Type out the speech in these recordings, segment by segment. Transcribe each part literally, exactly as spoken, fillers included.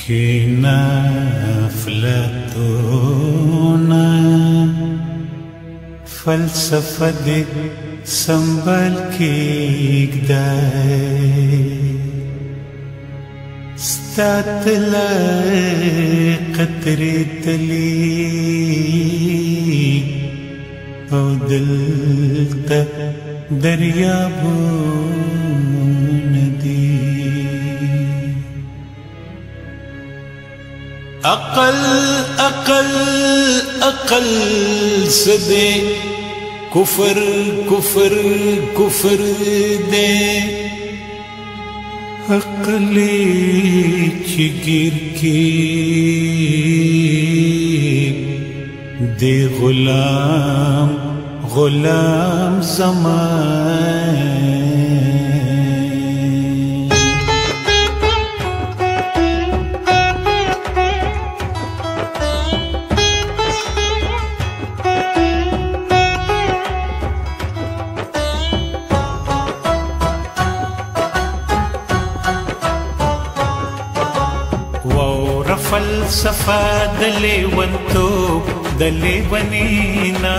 کینا افلاطونه فلسفه دې سنبال کېږدی ستا تلای قطرې تلي او دلته دریابونه دي اقل اقل اقل سدے کفر کفر کفر دے اقلی چگیر کی دے غلام غلام زمان فلسفه د لیونتوب د لیونینا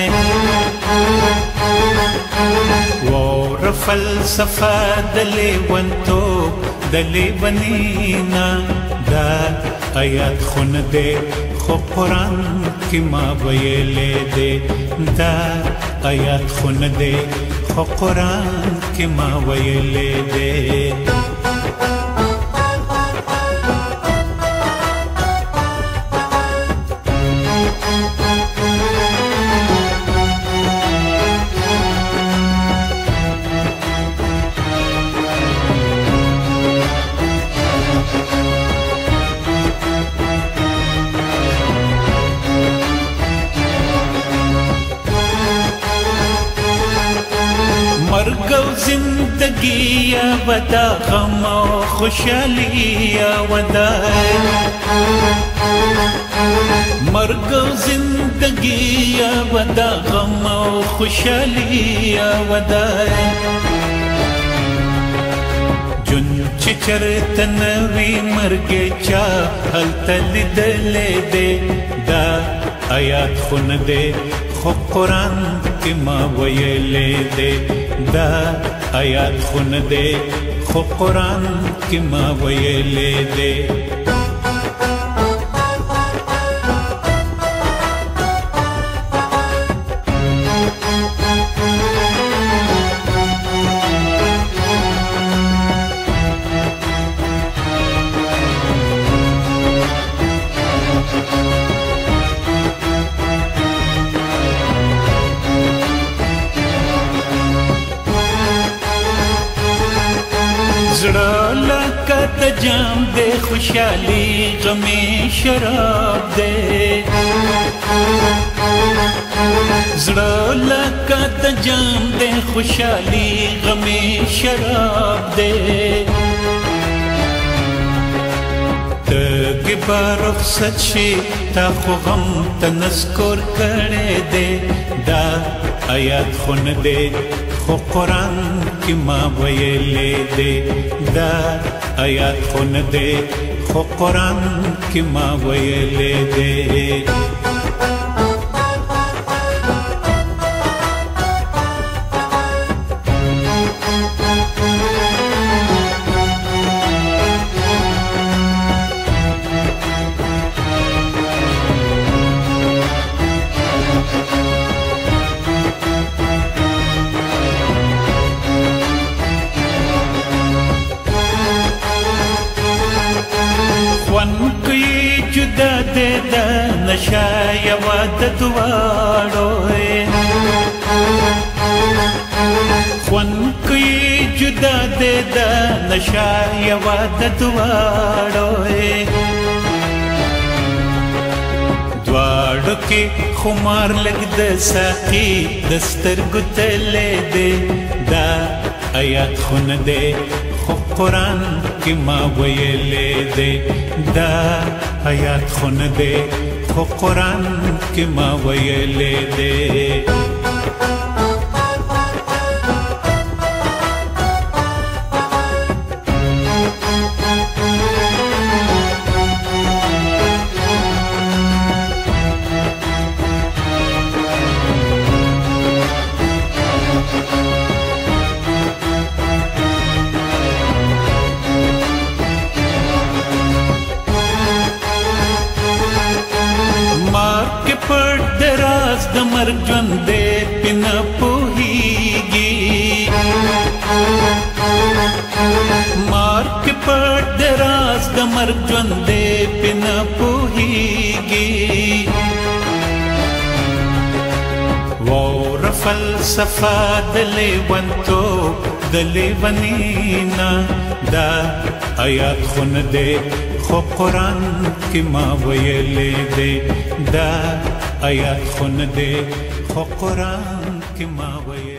واوره فلسفه د لیونتوب د لیونینا دا آیات خون دے خو قرآن کی ما ویلے دے دا آیات خون دے خو قرآن کی ما ویلے دے مرگ و زندگی یا ودا غم و خوشحالی یا ودا مرگ و زندگی یا ودا غم و خوشحالی یا ودا جن چچرت نوی مرگ چا حل تلد لے دے دا آیات خون دے خو قرآن کی ما ویلے دے دا آیات خون دے خو قرآن کی ما ویلے دے زړه لکه د جام دے خوشحالی غمی شراب دے زړه لکه د جام دے خوشحالی غمی شراب دے تګ به رخصت شي تا خو غم ته نسکور کړی دی دا آیات خون دے خو قرآن کی ما ویلے دے دا آیات خون دے خو قرآن کی ما ویلے دے جدا دے دا نشا یوا د دواړو خون کوي جدا دے دا نشا یوا د دواړو دواړو کې خمار لګ د ساقي دستر ګتلې دے دا آیات خون دے خو قرآن کی ما ویلے دے دا آیات خون دے خو قرآن کی ما ویلے دے د مرګ ژوند دی پې نه پوهېږي مار کې پټ د راز د مرګ ژوند دی پې نه پوهېږي واوره فلسفه د لیونتوب د لیونینا دا آیات خو نه دی خو قرآن کې ما ویلې دی دا آیات خو نه دی خو قرآن کې ما ویلې